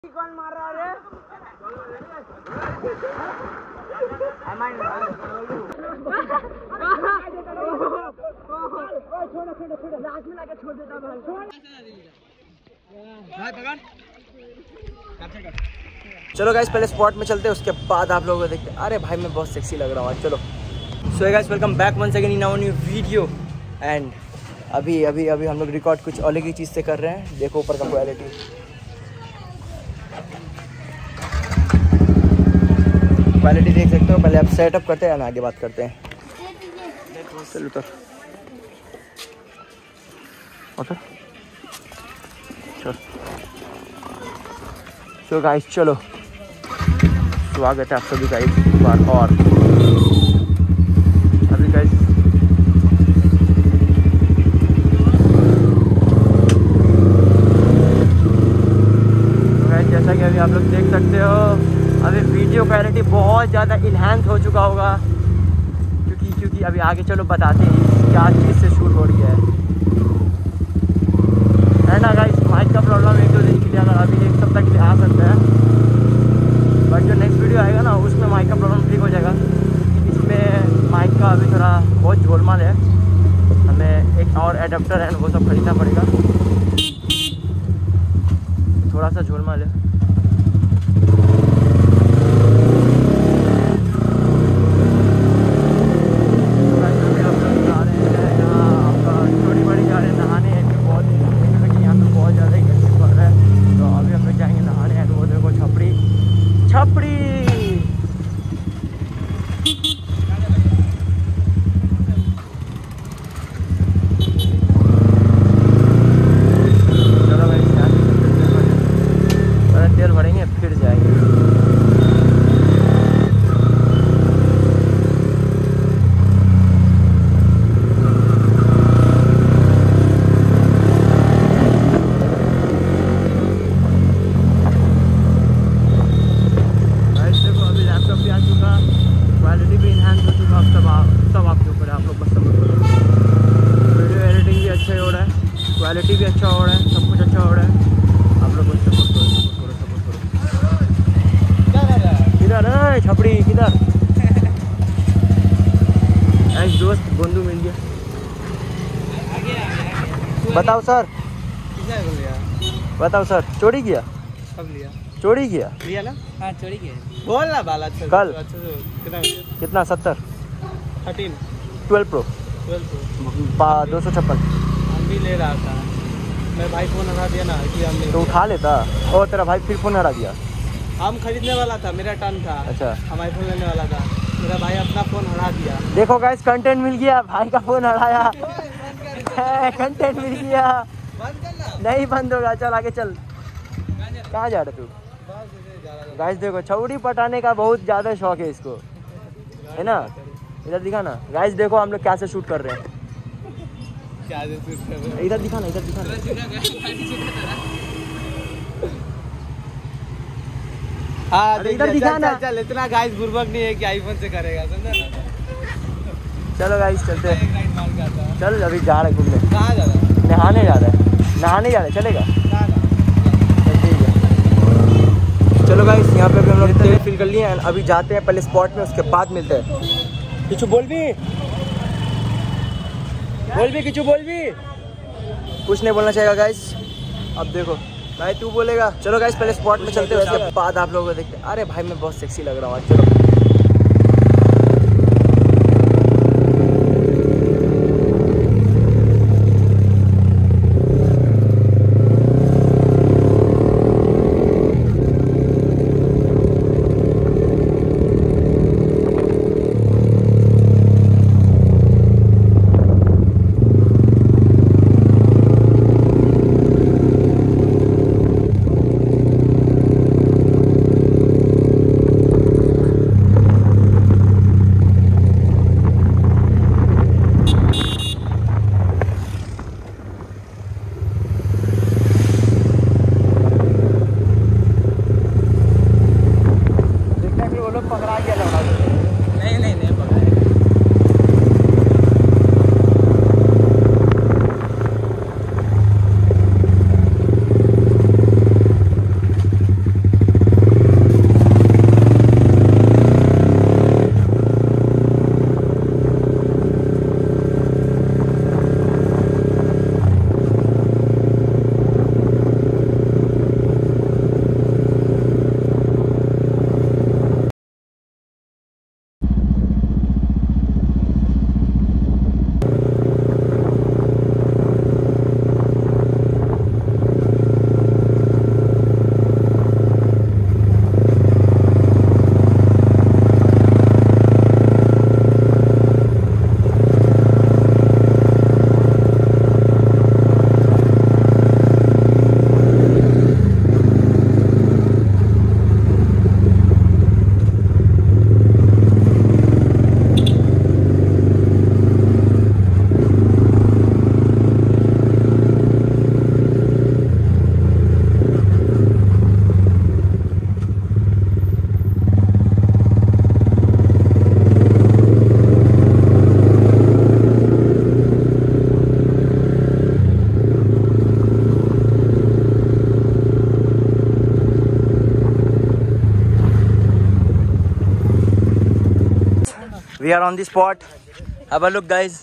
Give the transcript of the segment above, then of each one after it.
कौन मार रहा है? चलो गाइस पहले स्पॉट में चलते हैं, उसके बाद आप लोगों को देखते हैं। अरे भाई मैं बहुत सेक्सी लग रहा हूँ आज। चलो so guys welcome back once again in our new video. And अभी हम लोग रिकॉर्ड कुछ अलग ही चीज़ से कर रहे हैं। देखो ऊपर का क्वालिटी, क्वालिटी देख सकते हो। पहले आप सेटअप करते हैं ना, आगे बात करते हैं। चलो उतर चलो गाइस, चलो स्वागत है आप सभी का एक बार और। अभी गाइस जैसा कि अभी आप लोग देख सकते हो, अभी वीडियो क्वालिटी बहुत ज़्यादा इन्हांस हो चुका होगा, क्योंकि अभी आगे चलो बताते हैं क्या चीज़ से शूट हो रही है ना गाइस। माइक का प्रॉब्लम एक दो दिन के लिए, अगर अभी एक सप्ताह के लिए आ सकता है, बट जो नेक्स्ट वीडियो आएगा ना उसमें माइक का प्रॉब्लम ठीक हो जाएगा। इसमें माइक का अभी थोड़ा बहुत झोलमाल है, हमें एक और एडाप्टर है वो सब खरीदना पड़ेगा, थोड़ा सा झोलमाल है। तेल भरेंगे फिर जाएंगे। देखो अभी लैपटॉप भी आ चुका, क्वालिटी भी इन्हांस हो चुका। अब सब आपके ऊपर है, आप लोग बस सपोर्ट करो। वीडियो एडिटिंग भी अच्छा हो रहा है, क्वालिटी भी अच्छा हो रहा है, सब कुछ अच्छा हो रहा है। आप लोग बस सपोर्ट करो। किधर है छपड़ी, किधर? एक दोस्त बंधु मिल गया। बताओ सर, बताओ सर, चोरी किया? सब लिया। चोरी किया? लिया ना? हाँ चोरी किया। बोल ना बाल अच्छा कल कितना 70 13 12 प्रो 256 हम भी ले रहा था। मेरा भाई फोन हरा दिया ना कि हम तो उठा लेता। और तेरा भाई फिर फोन हरा दिया? हम खरीदने वाला था, मेरा टर्न था। अच्छा, हम आईफोन लेने वाला था, मेरा भाई अपना फोन हरा दिया। देखो गाइस कंटेंट मिल गया, भाई का फोन हराया। कंटेंट मिल गया। नहीं बंद होगा, चल आगे चल। कहाँ जा रहे तू? गाइस देखो छौड़ी पटाने का बहुत ज़्यादा शौक है इसको, है ना? इधर दिखा ना गाइस, देखो हम लोग कैसे शूट कर रहे हैं। इधर दिखा ना, इधर दिखा ना। हाँ इधर दिखा ना। चल इतना गाइस बुर्बक नहीं है कि आईफोन से करेगा, समझा ना? चलो गाइस चलते हैं। चल अभी जा रहे घूमने। कहाँ जा रहा है? नहाने जा रहे हैं, नहाने जा रहे हैं, चलेगा? ठीक है चलो गाइस, यहाँ पे भी हम लोग तेल फिल कर लिए हैं। अभी जाते हैं पहले स्पॉट में, उसके बाद मिलते हैं। किचू बोल भी किचू बोल भी। कुछ नहीं बोलना चाहेगा गाइस। अब देखो भाई तू बोलेगा। चलो गाइस पहले स्पॉट में चलते हैं, उसके बाद आप लोगों को देखते हैं। अरे भाई मैं बहुत सेक्सी लग रहा हूँ आज। चलो we are on the spot. Have a look guys.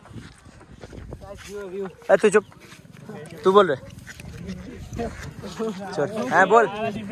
तू चुप, तू बोल रहे चल। हाँ बोल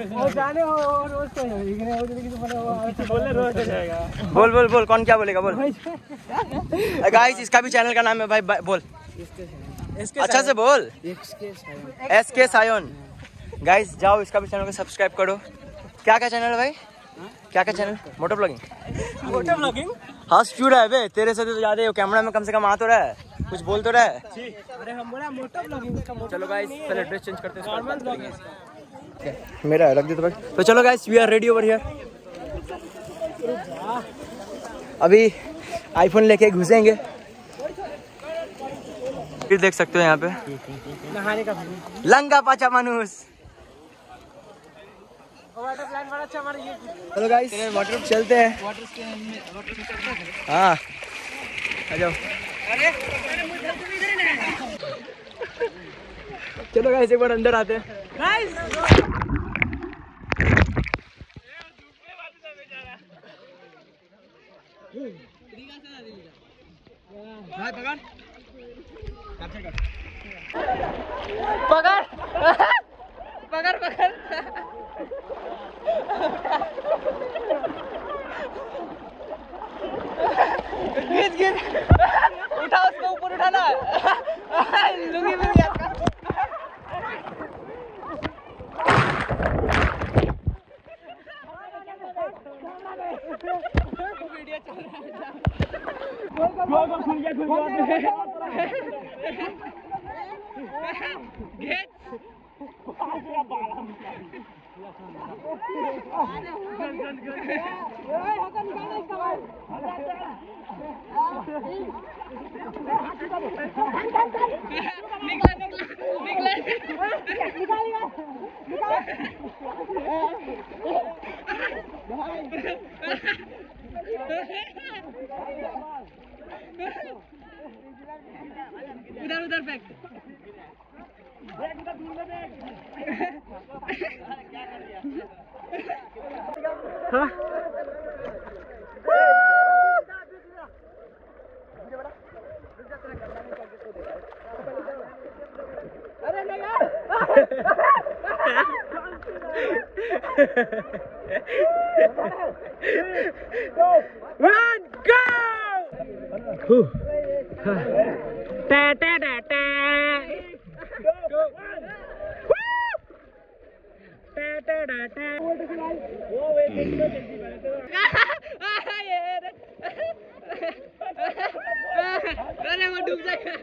बोल बोल बोल, कौन क्या बोलेगा बोल। गाइस इसका भी चैनल का नाम है भाई, बोल अच्छा से बोल। SK सायोन। गाइस जाओ इसका भी चैनल को सब्सक्राइब करो। क्या क्या चैनल है भाई, क्या क्या channel? Moto vlogging. Moto vlogging हंस क्यों रहा है बे, तेरे से तो ज्यादा कैमरा में कम से कम आ तो रहा है, कुछ बोल तो रहा है। अरे हम बोला मोटो ब्लॉगिंग का। चलो गाइस पहले ड्रेस चेंज करते हैं, नॉर्मल ब्लॉगिंग मेरा रख दे तो भाई। तो चलो guys we are ready over here. अभी आईफोन लेके घुसेंगे, फिर देख सकते हो यहाँ पे नहाने का लंगा पाचा मानुस। वाटर प्लान बड़ा अच्छा हमारा ये। हेलो गाइस वाटर चलते हैं। हाँ आ जाओ। चलो गाइस एक बार अंदर आते हैं। पकड़ पकड़ उठा, उसको ऊपर उठाना। लुंगी मिल गया। वीडियो चल उधर उधर back. Run, go! Ta ta ta ta. Ta ta ta ta. अरे वो डूब जाएगा।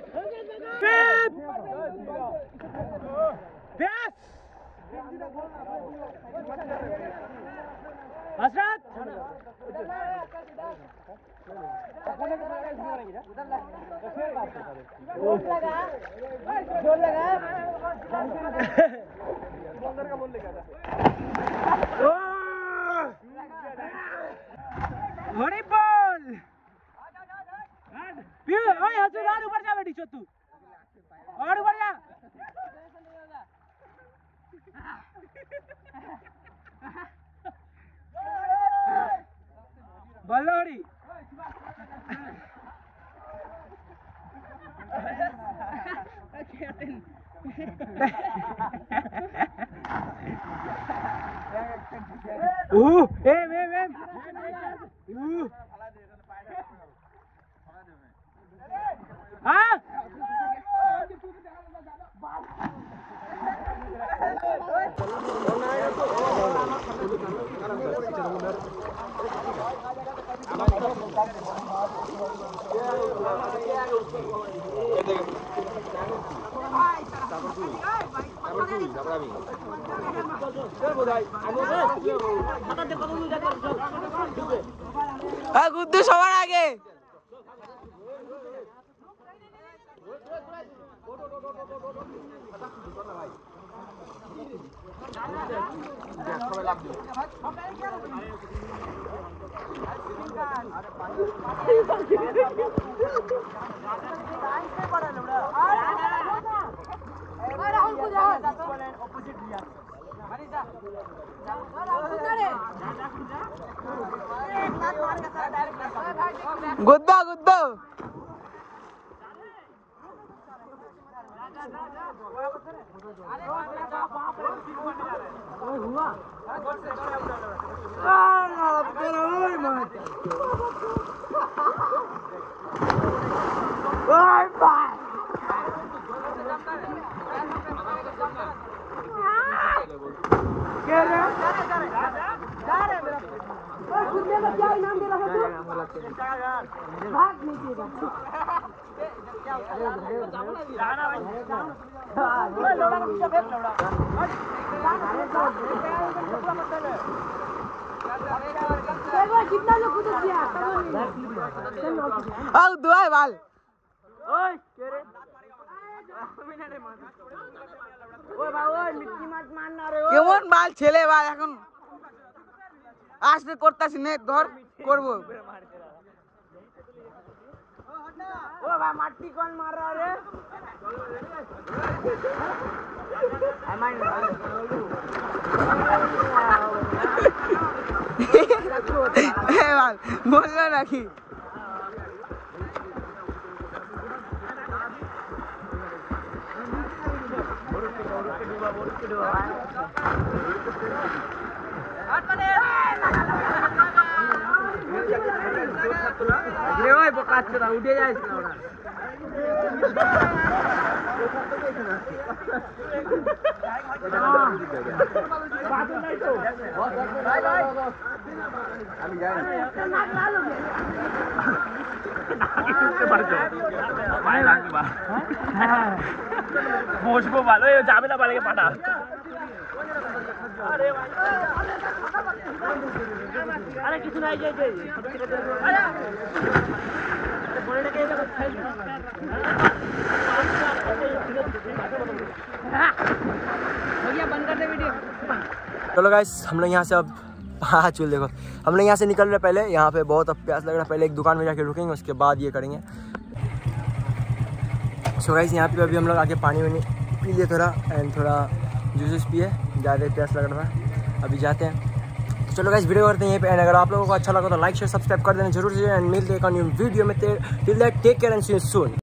जोर लगा। ऊपर जा बेटी तू, और ऊपर जा। बल्लोड़ी गुद्दू सवार आगे। गुद्दा गुद्दा दुआ बाल কেমন বাল ছেলে বাল এখন আসতে করতেছি নে ধর করবো ও ভাই মাটি কোন মার রে বললো নাকি উঠে যাইস না ওরা আমি যাই বসবো ভালো যাবে না বাড়িকে পাঠা আরে কিছু নাই चलो गाइस हम लोग यहाँ से अब हाँ चल देखो हम लोग यहाँ से निकल रहे पहले यहाँ पे बहुत अब प्यास लग रहा है पहले एक दुकान में जाके रुकेंगे उसके बाद ये करेंगे सो गाइस यहाँ पे अभी हम लोग आके पानी वानी पी लिए थोड़ा एंड थोड़ा जूसेस पिए ज़्यादा प्यास लग रहा था अभी जाते हैं तो चलो गाइस वीडियो करते हैं यहीं पे एंड अगर आप लोगों को अच्छा लगा तो लाइक शेयर सब्सक्राइब कर देना जरूर से एंड मिलते हैं न्यू वीडियो में till that take care and see you soon.